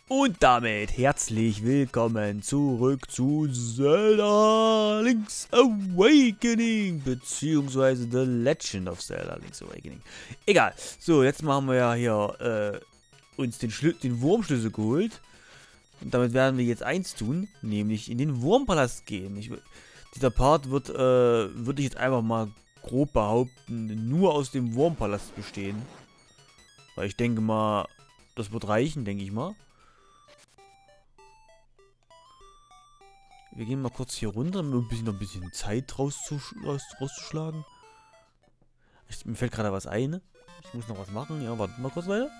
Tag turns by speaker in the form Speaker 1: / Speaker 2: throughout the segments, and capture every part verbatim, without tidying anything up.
Speaker 1: Und damit herzlich willkommen zurück zu Zelda Link's Awakening, beziehungsweise The Legend of Zelda Link's Awakening. Egal. So, jetzt machen wir ja hier äh, uns den, Schlü den Wurmschlüssel geholt. Und damit werden wir jetzt eins tun, nämlich in den Wurmpalast gehen. Ich, dieser Part wird, äh, würde ich jetzt einfach mal grob behaupten, nur aus dem Wurmpalast bestehen. Weil ich denke mal, das wird reichen, denke ich mal. Wir gehen mal kurz hier runter, um ein bisschen, noch ein bisschen Zeit rauszusch raus, rauszuschlagen. Ich, mir fällt gerade was ein. Ich muss noch was machen. Ja, warte mal kurz weiter.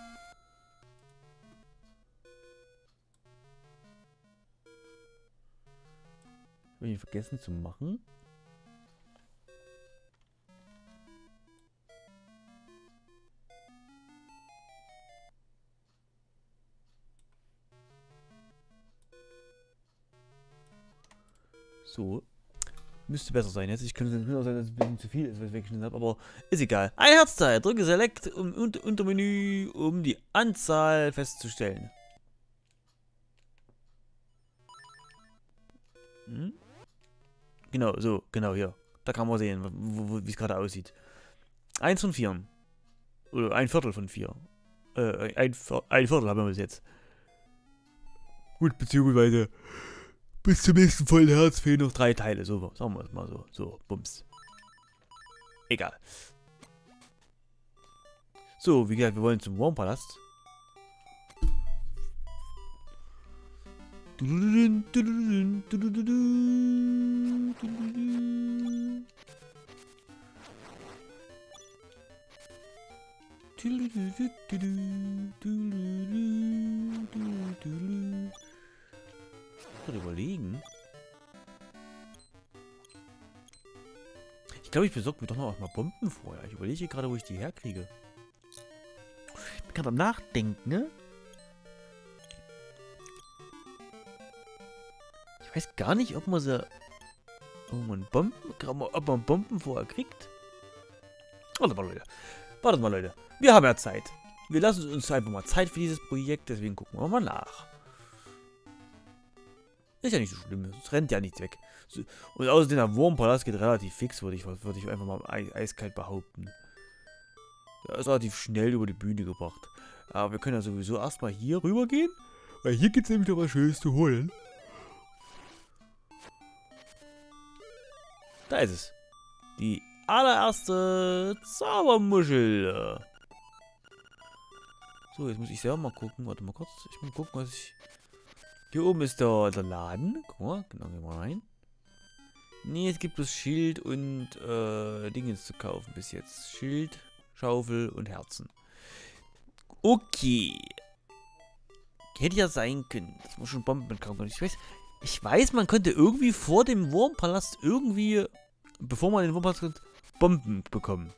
Speaker 1: Hab ich vergessen zu machen. So. Müsste besser sein jetzt. Ich könnte es auch sein, dass es ein bisschen zu viel ist, was ich weggeschnitten habe, aber ist egal. Ein Herzteil. Drücke Select um, unter, unter Menü, um die Anzahl festzustellen. Hm? Genau, so, genau, hier. Da kann man sehen, wie es gerade aussieht. Eins von vier. Oder ein Viertel von vier. Äh, ein, ein Viertel haben wir bis jetzt. Gut, beziehungsweise bis zum nächsten vollen Herz fehlen noch drei Teile. So, sagen wir es mal so. So, bums. Egal. So, wie gesagt, wir wollen zum Wurmpalast. Überlegen. Ich glaube, ich besorge mir doch noch mal Bomben vorher. Ich überlege gerade, wo ich die herkriege. Ich bin gerade am Nachdenken, ne? Ich weiß gar nicht, ob man so... Oh, man Bomben... Ob man Bomben vorher kriegt. Wartet mal, Leute. Wartet mal, Leute. Wir haben ja Zeit. Wir lassen uns einfach mal Zeit für dieses Projekt, deswegen gucken wir mal nach. Ist ja nicht so schlimm, es rennt ja nichts weg. So, und außerdem der Wurmpalast geht relativ fix, würde ich, würd ich einfach mal eis eiskalt behaupten. Er ist relativ schnell über die Bühne gebracht. Aber wir können ja sowieso erstmal hier rüber gehen, weil hier gibt es nämlich noch was Schönes zu holen. Da ist es. Die allererste Zaubermuschel. So, jetzt muss ich selber mal gucken. Warte mal kurz. Ich muss gucken, was ich... Hier oben ist der, der Laden. Guck mal, genau, gehen wir rein. Nee, es gibt bloß Schild und äh, Dinge zu kaufen bis jetzt. Schild, Schaufel und Herzen. Okay. Hätte ja sein können. Das muss schon Bomben kaufen. Ich weiß, ich weiß, man könnte irgendwie vor dem Wurmpalast irgendwie, bevor man in den Wurmpalast kommt, Bomben bekommen.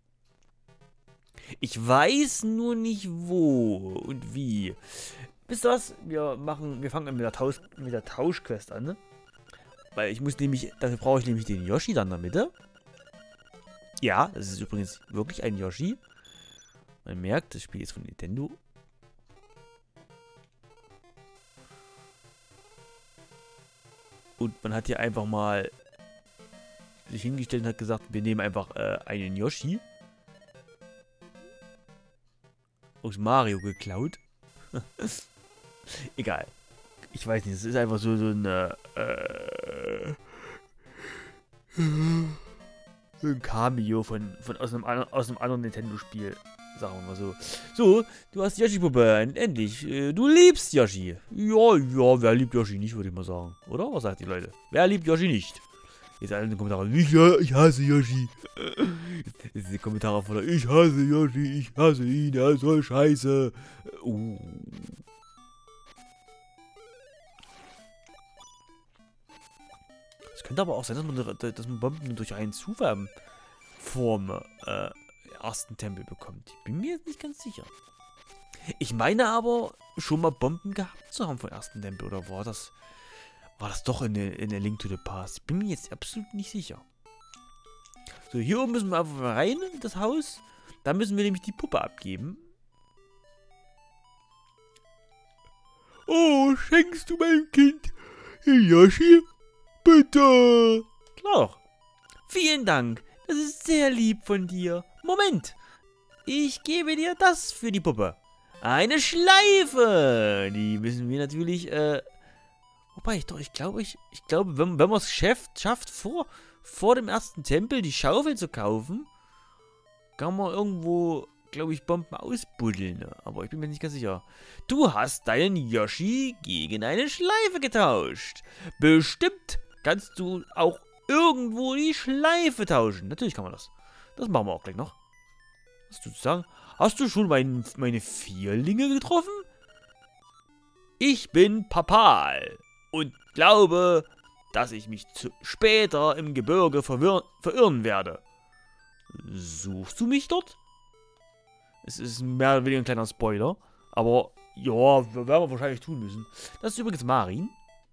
Speaker 1: Ich weiß nur nicht wo und wie. Wisst ihr was? Wir machen, wir fangen mit der, Tausch, mit der Tauschquest an, ne? Weil ich muss nämlich, dafür brauche ich nämlich den Yoshi dann in der Mitte. Ja, das ist übrigens wirklich ein Yoshi. Man merkt, das Spiel ist von Nintendo. Und man hat hier einfach mal sich hingestellt und hat gesagt, wir nehmen einfach äh, einen Yoshi. Aus Mario geklaut. Egal. Ich weiß nicht, es ist einfach so, so eine, äh, so ein Cameo von, von aus, einem, aus einem anderen Nintendo-Spiel. Sagen wir mal so. So, du hast Yoshi-Puppe, endlich. Du liebst Yoshi. Ja, ja, wer liebt Yoshi nicht, würde ich mal sagen. Oder? Was sagt die Leute? Wer liebt Yoshi nicht? Jetzt alle in den Kommentaren. Ich, ich hasse Yoshi. Jetzt sind die Kommentare voller. Ich hasse Yoshi, ich hasse ihn, er ist so scheiße. Uh. Es könnte aber auch sein, dass man, dass man Bomben durch einen Zuwärmen vorm äh, ersten Tempel bekommt. Ich bin mir jetzt nicht ganz sicher. Ich meine aber, schon mal Bomben gehabt zu haben vom ersten Tempel. Oder war das, war das doch in der, in der Link to the Past? Ich bin mir jetzt absolut nicht sicher. So, hier oben müssen wir einfach rein in das Haus. Da müssen wir nämlich die Puppe abgeben. Oh, schenkst du meinem Kind Yoshi? Bitte. Klar doch. Vielen Dank. Das ist sehr lieb von dir. Moment. Ich gebe dir das für die Puppe. Eine Schleife. Die müssen wir natürlich, äh... Wobei, ich doch, ich glaube, ich, ich glaube, wenn, wenn man es schafft, schafft vor, vor dem ersten Tempel die Schaufel zu kaufen, kann man irgendwo, glaube ich, Bomben ausbuddeln. Ne? Aber ich bin mir nicht ganz sicher. Du hast deinen Yoshi gegen eine Schleife getauscht. Bestimmt kannst du auch irgendwo die Schleife tauschen. Natürlich kann man das. Das machen wir auch gleich noch. Was du zu sagen? Hast du schon mein, meine Vierlinge getroffen? Ich bin Papal und glaube, dass ich mich zu später im Gebirge verwirr verirren werde. Suchst du mich dort? Es ist mehr oder weniger ein kleiner Spoiler, aber ja, werden wir wahrscheinlich tun müssen. Das ist übrigens Marin.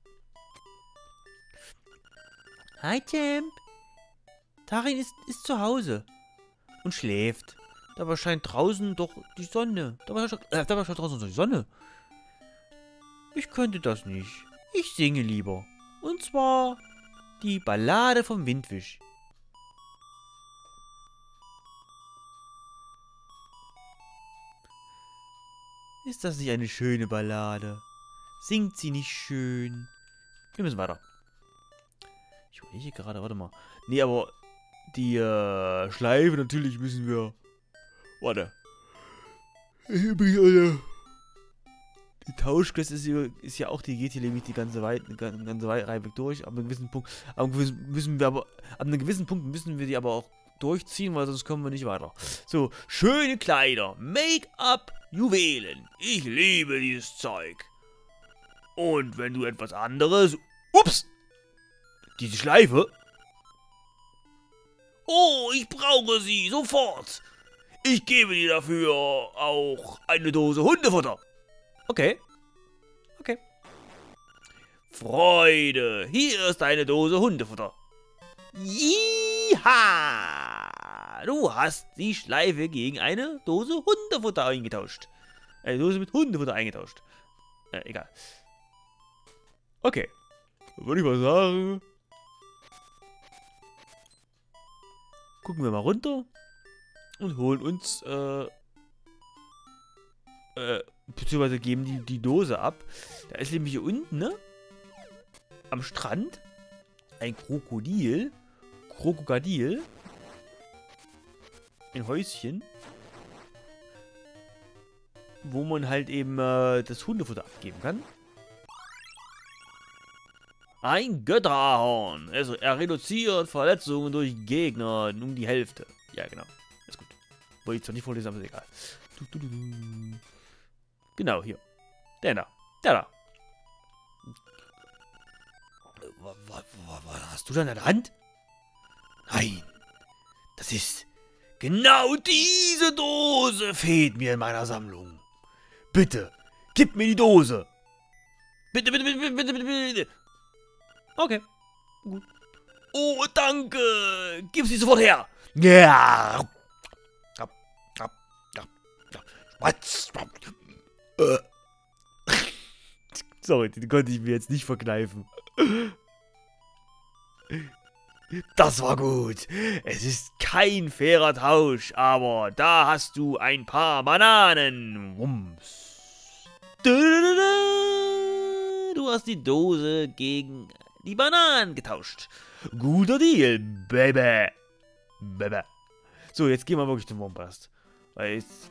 Speaker 1: Hi, Champ. Tarin ist, ist zu Hause und schläft. Dabei scheint draußen doch die Sonne. Dabei scheint, äh, dabei scheint draußen doch die Sonne. Ich könnte das nicht. Ich singe lieber. Und zwar die Ballade vom Windfisch. Ist das nicht eine schöne Ballade? Singt sie nicht schön? Wir müssen weiter. Ich überlege gerade, warte mal. Nee, aber die äh, Schleife natürlich müssen wir... Warte. Ich bin alle... Die Tauschquest ist, ist ja auch, die geht hier nämlich die ganze Weit, die ganze Reihe weg durch. Ab einem gewissen Punkt, ab einem gewissen, müssen wir aber, ab einem gewissen Punkt müssen wir die aber auch durchziehen, weil sonst kommen wir nicht weiter. So, schöne Kleider, Make-up, Juwelen. Ich liebe dieses Zeug. Und wenn du etwas anderes... Ups! Diese Schleife? Oh, ich brauche sie, sofort. Ich gebe dir dafür auch eine Dose Hundefutter. Okay. Okay. Freude. Hier ist eine Dose Hundefutter. Jiha! Du hast die Schleife gegen eine Dose Hundefutter eingetauscht. Eine Dose mit Hundefutter eingetauscht. Äh, egal. Okay. Würde ich mal sagen. Gucken wir mal runter. Und holen uns, äh... Äh... Beziehungsweise geben die, die Dose ab. Da ist nämlich hier unten, ne? Am Strand ein Krokodil. Krokodil. Ein Häuschen. Wo man halt eben äh, das Hundefutter abgeben kann. Ein Götterahorn. Also er reduziert Verletzungen durch Gegner um die Hälfte. Ja, genau. Ist gut. Wollte ich zwar nicht vorlesen, aber ist egal. Du, du, du, du. Genau, hier. Der da. Der da. Was, was, was hast du da in der Hand? Nein. Das ist... Genau diese Dose fehlt mir in meiner Sammlung. Bitte, gib mir die Dose. Bitte, bitte, bitte, bitte, bitte, bitte. Okay. Gut. Oh, danke. Gib sie sofort her. Ja. Was? Äh. Sorry, den konnte ich mir jetzt nicht verkneifen. Das war gut. Es ist kein fairer Tausch, aber da hast du ein paar Bananen. Wumms. Du hast die Dose gegen die Bananen getauscht. Guter Deal, Baby. Baby. So, jetzt gehen wir wirklich zum Wombast. Weil jetzt...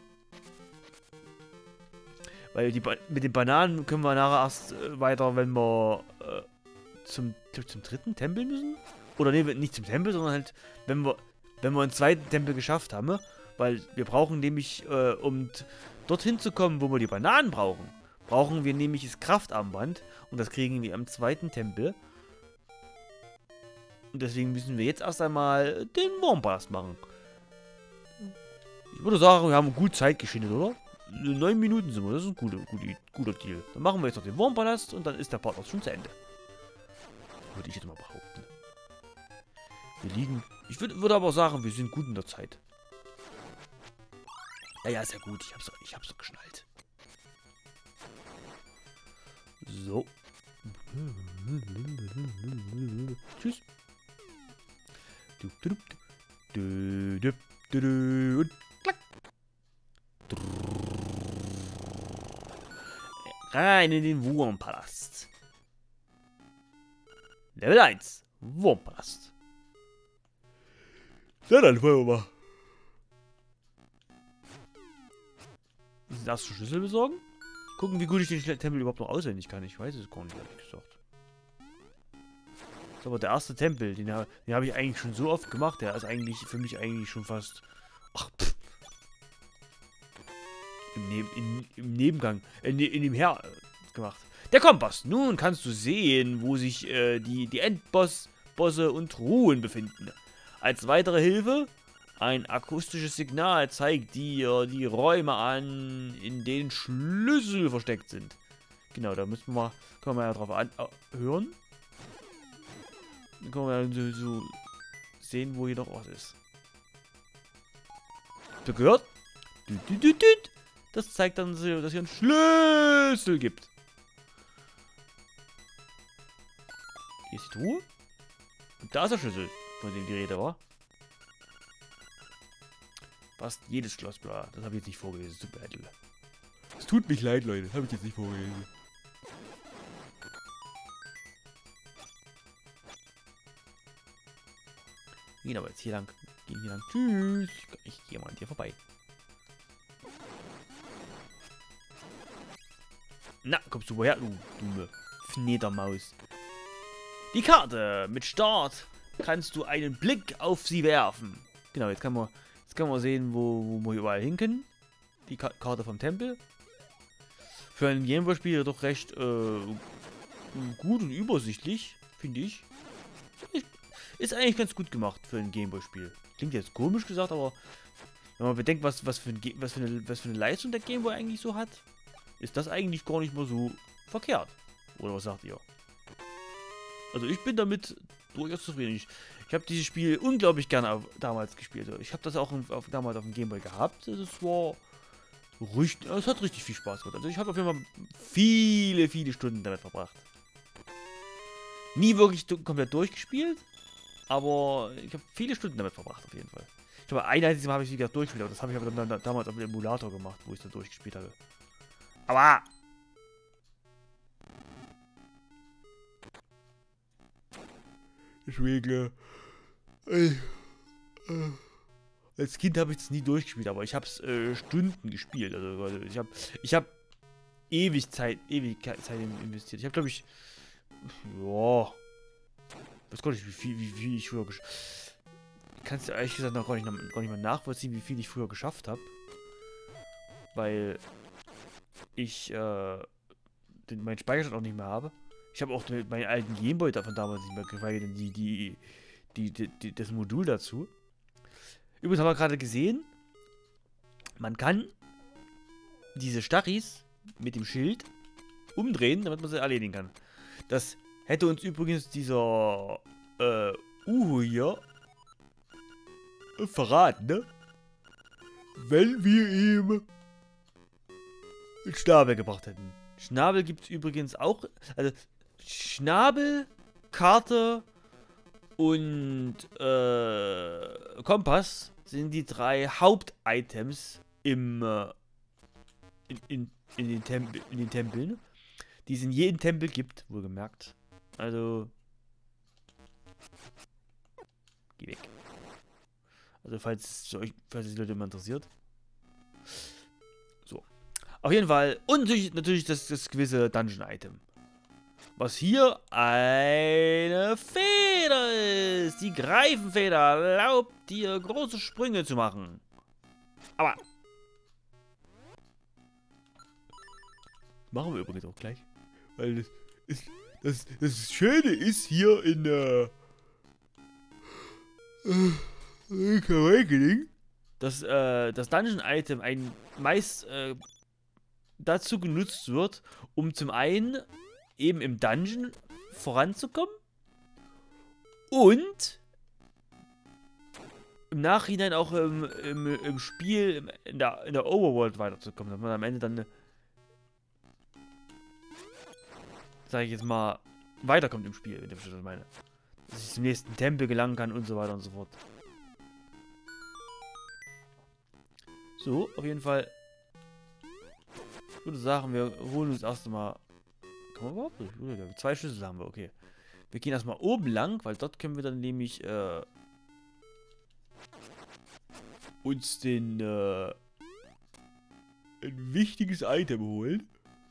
Speaker 1: Weil die ba mit den Bananen können wir nachher erst äh, weiter, wenn wir äh, zum, zum dritten Tempel müssen. Oder nee, nicht zum Tempel, sondern halt, wenn wir, wenn wir einen zweiten Tempel geschafft haben. Weil wir brauchen nämlich, äh, um dorthin zu kommen, wo wir die Bananen brauchen, brauchen wir nämlich das Kraftarmband. Und das kriegen wir am zweiten Tempel. Und deswegen müssen wir jetzt erst einmal den Wurmpalast machen. Ich würde sagen, wir haben gut Zeit geschindet, oder? Neun Minuten sind wir, das ist ein guter, guter, guter Deal. Dann machen wir jetzt noch den Wurmpalast und dann ist der Part auch schon zu Ende. Würde ich jetzt mal behaupten. Wir liegen... Ich würd, würde aber sagen, wir sind gut in der Zeit. Ja, ja, ist ja gut. Ich hab's, ich hab's doch geschnallt. So. Tschüss. Und klack. Rein in den Wurmpalast. Level eins. Wurmpalast. Na dann wollen wir mal. Den ersten Schlüssel besorgen. Gucken, wie gut ich den Tempel überhaupt noch auswendig kann. Ich weiß es gar nicht, ehrlich gesagt. Das ist aber der erste Tempel. Den, den habe ich eigentlich schon so oft gemacht. Der ist eigentlich für mich eigentlich schon fast... Ach, pff. Im, Neb in, im Nebengang. In, in dem Her gemacht. Der Kompass. Nun kannst du sehen, wo sich äh, die, die Endboss, Bosse und Truhen befinden. Als weitere Hilfe... Ein akustisches Signal zeigt dir die Räume an, in denen Schlüssel versteckt sind. Genau, da müssen wir mal, können wir ja drauf an, äh, hören. Dann können wir ja so, so sehen, wo hier noch was ist. Habt ihr gehört? Das zeigt dann, dass hier einen Schlüssel gibt. Hier ist die Truhe. Und da ist der Schlüssel, von dem die Rede war. Fast jedes Schloss, bla. Das habe ich jetzt nicht vorgelesen. Tut mir leid, Leute. Es tut mich leid, Leute. Das habe ich jetzt nicht vorgelesen. Wir gehen aber jetzt hier lang. Gehen hier lang. Tschüss. Ich gehe mal an dir vorbei. Na, kommst du woher, du dumme Fledermaus? Die Karte mit Start kannst du einen Blick auf sie werfen. Genau, jetzt kann man... Jetzt können wir sehen, wo, wo wir überall hin können. Die Ka Karte vom Tempel. Für ein Gameboy-Spiel doch recht äh, gut und übersichtlich, finde ich. Ist eigentlich ganz gut gemacht für ein Gameboy-Spiel. Klingt jetzt komisch gesagt, aber wenn man bedenkt, was, was, für ein was, für eine, was für eine Leistung der Gameboy eigentlich so hat, ist das eigentlich gar nicht mal so verkehrt. Oder was sagt ihr? Also ich bin damit durchaus zufrieden. Ich, ich habe dieses Spiel unglaublich gerne auf, damals gespielt. Ich habe das auch auf, damals auf dem Gameboy gehabt. Es war richtig, es hat richtig viel Spaß gemacht. Also ich habe auf jeden Fall viele, viele Stunden damit verbracht. Nie wirklich komplett durchgespielt, aber ich habe viele Stunden damit verbracht auf jeden Fall. Ich glaube, ein einziges Mal habe ich es wieder durchgespielt, aber das habe ich aber dann, dann, damals auf dem Emulator gemacht, wo ich es dann durchgespielt habe. Aber... Deswegen, äh, äh, als Kind habe ich es nie durchgespielt, aber ich habe es äh, Stunden gespielt. Also, also ich habe ich habe ewig Zeit, ewig Zeit investiert. Ich habe, glaube ich, ja, weiß gar nicht, wie viel, wie viel ich früher geschafft habe. Kannst du ehrlich gesagt noch gar nicht, gar nicht mal nachvollziehen, wie viel ich früher geschafft habe. Weil ich äh, den, meinen Speicherstand auch nicht mehr habe. Ich habe auch meinen alten Gameboy davon damals nicht mehr gefeiert, die, die, die, die, die, das Modul dazu. Übrigens haben wir gerade gesehen, man kann diese Stachis mit dem Schild umdrehen, damit man sie erledigen kann. Das hätte uns übrigens dieser äh, Uhu hier verraten, ne? Wenn wir ihm einen Schnabel gebracht hätten. Schnabel gibt es übrigens auch, also Schnabel, Karte und äh, Kompass sind die drei Hauptitems im äh, in, in, in, den Tempel, in den Tempeln, die es in jedem Tempel gibt, wohlgemerkt. Also geh weg. Also falls es euch, falls es die Leute immer interessiert. So. Auf jeden Fall. Und natürlich, natürlich das, das gewisse Dungeon-Item. Was hier eine Feder ist. Die Greifenfeder erlaubt dir große Sprünge zu machen. Aber machen wir übrigens auch gleich. Weil das ist, das, das Schöne ist hier in der äh, Awakening, dass äh, das Dungeon-Item ein meist äh, dazu genutzt wird, um zum einen eben im Dungeon voranzukommen und im Nachhinein auch im, im, im Spiel, in der, in der Overworld weiterzukommen, dass man am Ende dann sage ich jetzt mal, weiterkommt im Spiel, wenn ihr versteht, was ich meine. Dass ich zum nächsten Tempel gelangen kann und so weiter und so fort. So, auf jeden Fall. Ich würde sagen, wir holen uns erst mal. Kann man überhaupt nicht? Zwei Schlüssel haben wir, okay. Wir gehen erstmal oben lang, weil dort können wir dann nämlich äh, uns den äh, ein wichtiges Item holen.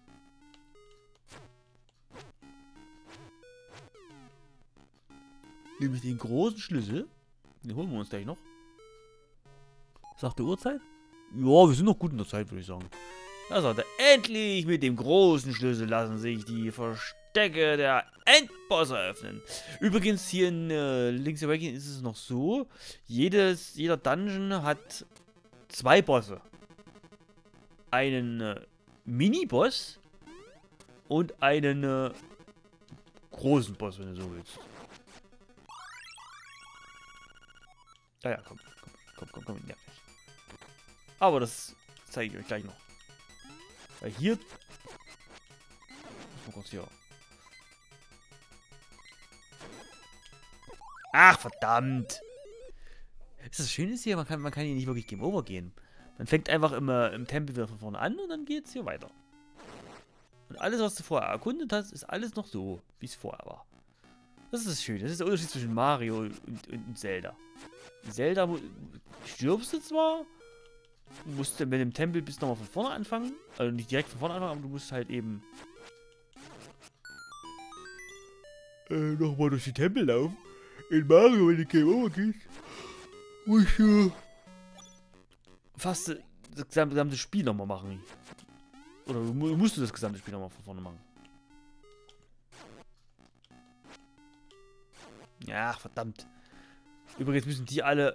Speaker 1: Nämlich den großen Schlüssel. Den holen wir uns gleich noch. Sagt die Uhrzeit? Ja, wir sind noch gut in der Zeit, würde ich sagen. Da sagt er, endlich mit dem großen Schlüssel lassen sich die Verstecke der Endbosse öffnen. Übrigens, hier in äh, Link's Awakening ist es noch so, jedes, jeder Dungeon hat zwei Bosse. Einen äh, Mini-Boss und einen äh, großen Boss, wenn du so willst. Ah ja, komm, komm, komm, komm, komm, ja. Aber das zeige ich euch gleich noch. Weil hier... Mal kurz hier. Ach, verdammt! Das, das Schöne ist hier, man kann, man kann hier nicht wirklich Game Over gehen. Man fängt einfach immer im Tempel wieder von vorne an und dann geht es hier weiter. Und alles, was du vorher erkundet hast, ist alles noch so, wie es vorher war. Das ist das Schöne. Das ist der Unterschied zwischen Mario und, und, und Zelda. Zelda stirbst du zwar, musst du mit dem Tempel bis nochmal von vorne anfangen. Also nicht direkt von vorne anfangen, aber du musst halt eben äh, nochmal durch die Tempel laufen. In Mario, wenn du Game Over gehst, musst du fast das gesamte Spiel nochmal machen. Oder musst du das gesamte Spiel nochmal von vorne machen. Ja, verdammt. Übrigens müssen die alle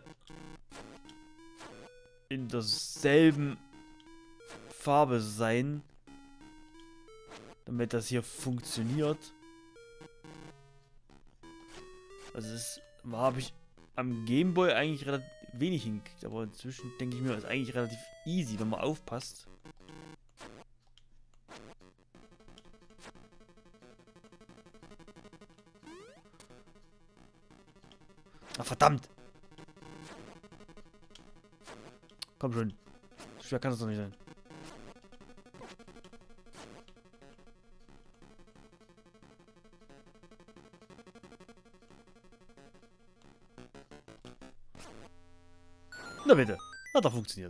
Speaker 1: in derselben Farbe sein, damit das hier funktioniert. Also das habe ich am Gameboy eigentlich relativ wenig hingekriegt, aber inzwischen denke ich mir, das ist eigentlich relativ easy, wenn man aufpasst. Ach, verdammt! Komm schon. So schwer kann das doch nicht sein. Na bitte. Hat doch funktioniert.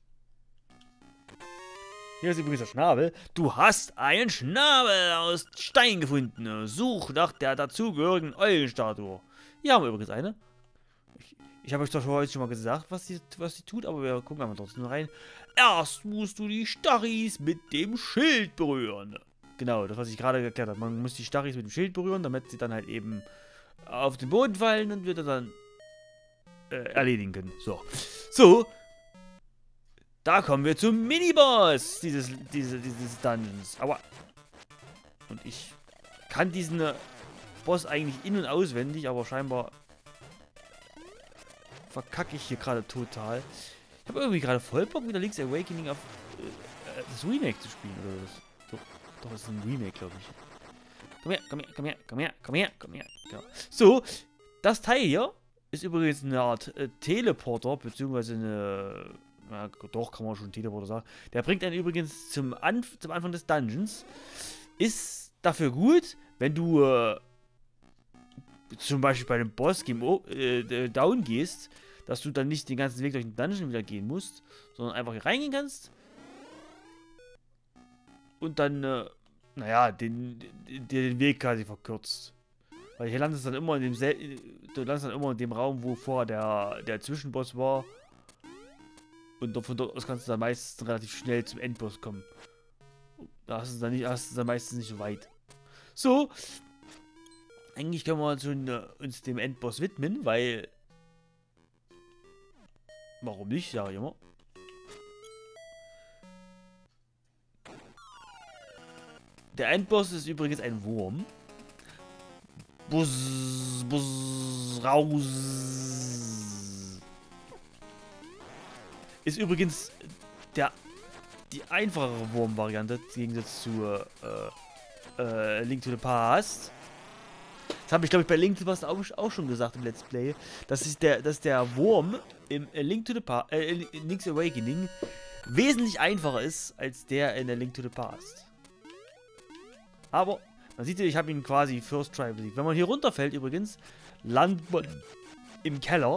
Speaker 1: Hier ist übrigens der Schnabel. Du hast einen Schnabel aus Stein gefunden. Such nach der dazugehörigen Eulenstatue. Hier haben wir übrigens eine. Ich, ich habe euch doch heute schon mal gesagt, was sie, was sie tut, aber wir gucken einmal trotzdem rein. Erst musst du die Stachis mit dem Schild berühren. Genau, das, was ich gerade erklärt habe. Man muss die Stachis mit dem Schild berühren, damit sie dann halt eben auf den Boden fallen und wir das dann äh, erledigen können. So. So. Da kommen wir zum Miniboss dieses, diese, dieses Dungeons. Aua. Und ich kann diesen äh, Boss eigentlich in- und auswendig, aber scheinbar verkacke ich hier gerade total. Ich habe irgendwie gerade voll Bock, wieder Link's Awakening auf äh, das Remake zu spielen. Oder das. Doch, doch, das ist ein Remake, glaube ich. Komm her, komm her, komm her, komm her, komm her, komm her. Genau. So, das Teil hier ist übrigens eine Art äh, Teleporter, beziehungsweise eine... Ja, doch, kann man schon Teleporter sagen. Der bringt einen übrigens zum, Anf zum Anfang des Dungeons. Ist dafür gut, wenn du äh, zum Beispiel bei dem Boss Game äh, down gehst, dass du dann nicht den ganzen Weg durch den Dungeon wieder gehen musst, sondern einfach hier reingehen kannst. Und dann, äh, naja, den, den, den Weg quasi verkürzt. Weil hier landest du dann immer in dem Sel du landest dann immer in dem Raum, wo vorher der, der Zwischenboss war. Und von dort aus kannst du dann meistens relativ schnell zum Endboss kommen. Da hast du dann, nicht, hast du dann meistens nicht so weit. So. Eigentlich können wir schon, äh, uns dem Endboss widmen, weil... Warum nicht, sag ich immer. Der Endboss ist übrigens ein Wurm. Buzz, buzz, raus. Ist übrigens der die einfachere Wurm-Variante im Gegensatz zur äh, äh, Link to the Past. Das habe ich, glaube ich, bei Link to the Past auch, auch schon gesagt im Let's Play. Das ist der, dass der Wurm im äh, Link to the Past, äh, in Link's Awakening wesentlich einfacher ist als der in der Link to the Past. Aber man sieht ja, ich habe ihn quasi First Try besiegt. Wenn man hier runterfällt übrigens, landet man im Keller.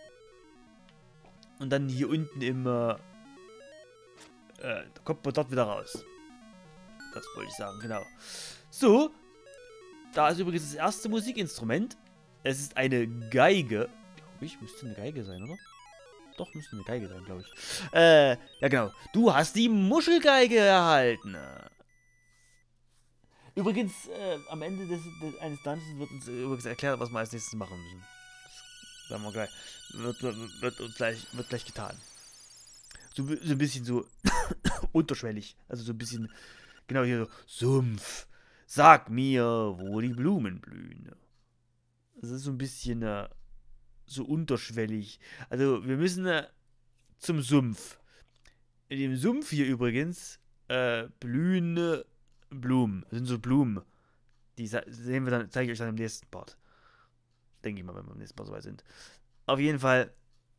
Speaker 1: Und dann hier unten im, äh, äh, da kommt man dort wieder raus. Das wollte ich sagen, genau. So, da ist übrigens das erste Musikinstrument. Es ist eine Geige. Glaube ich, müsste eine Geige sein, oder? Doch, müsste eine Geige sein, glaube ich. Äh, ja genau. Du hast die Muschelgeige erhalten. Übrigens, äh, am Ende des, des, eines Dungeons wird uns äh, übrigens erklärt, was wir als nächstes machen müssen. Sagen wir gleich. Wird, wird, wird uns gleich, wird gleich getan. So, so ein bisschen so unterschwellig. Also so ein bisschen, genau hier so, Sumpf. Sag mir, wo die Blumen blühen. Das ist so ein bisschen äh, so unterschwellig. Also wir müssen äh, zum Sumpf. In dem Sumpf hier übrigens äh, blühende Blumen. Das sind so Blumen. Die sehen wir dann, zeige ich euch dann im nächsten Part. Denke ich mal, wenn wir im nächsten Mal soweit sind. Auf jeden Fall.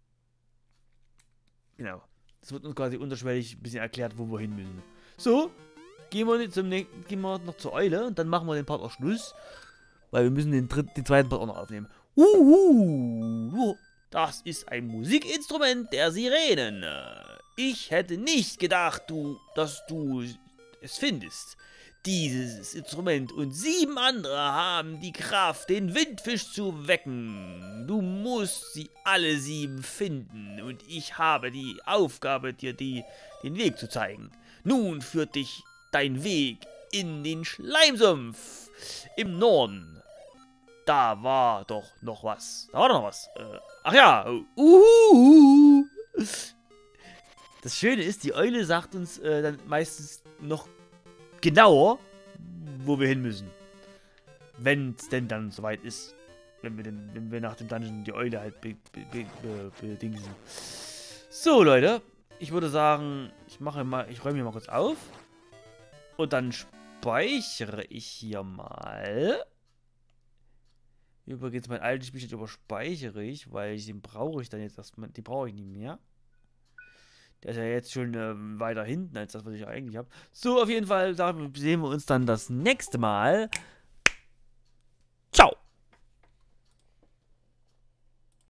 Speaker 1: Genau. Es wird uns quasi unterschwellig ein bisschen erklärt, wo wir hin müssen. So. Gehen wir, zum, gehen wir noch zur Eule und dann machen wir den Part auch Schluss. Weil wir müssen den, dritten, den zweiten Part auch noch aufnehmen. Uhu. Das ist ein Musikinstrument der Sirenen. Ich hätte nicht gedacht, du, dass du es findest. Dieses Instrument und sieben andere haben die Kraft, den Windfisch zu wecken. Du musst sie alle sieben finden und ich habe die Aufgabe, dir die, den Weg zu zeigen. Nun führt dich dein Weg in den Schleimsumpf im Norden. Da war doch noch was. Da war doch noch was. Äh, ach ja. Uhuhu. Das Schöne ist, die Eule sagt uns äh, dann meistens noch genauer, wo wir hin müssen. Wenn es denn dann soweit ist. Wenn wir, denn, wenn wir nach dem Dungeon die Eule halt be, be, be, be, bedingsen. So, Leute. Ich würde sagen, ich mache mal, ich räume hier mal kurz auf. Und dann speichere ich hier mal. Übrigens, mein altes Spielstand überspeichere ich, weil ich den brauche ich dann jetzt erstmal. Die brauche ich nicht mehr. Der ist ja jetzt schon ähm, weiter hinten als das, was ich eigentlich habe. So, auf jeden Fall sehen wir uns dann das nächste Mal